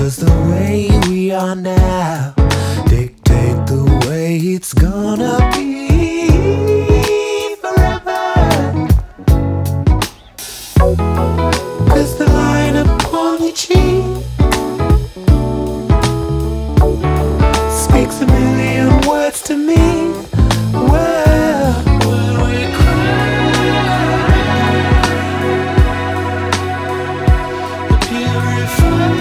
Does the way we are now dictate the way it's gonna be forever? 'Cause the line upon your cheek speaks a million words to me. Well, when we cry, the purified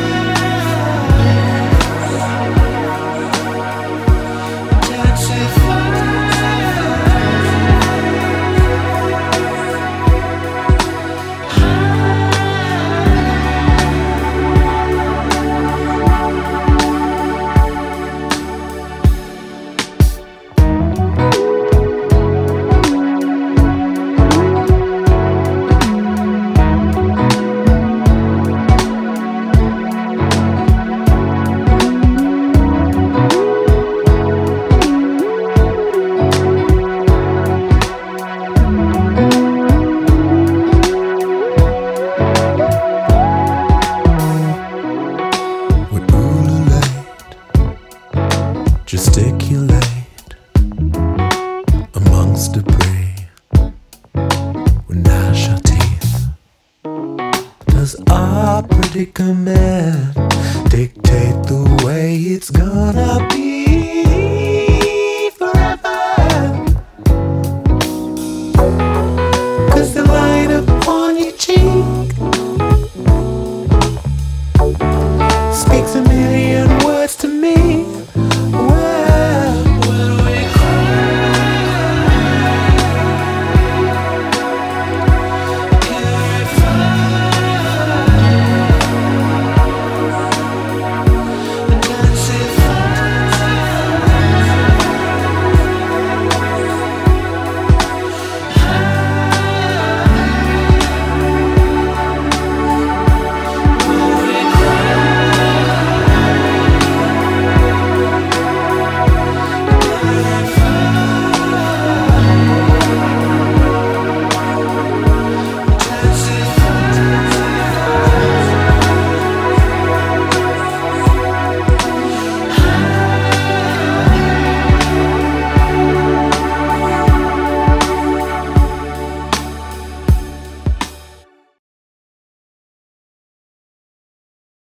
gesticulate amongst debris. We gnash our teeth. Does our predicament dictate the way it's gonna be?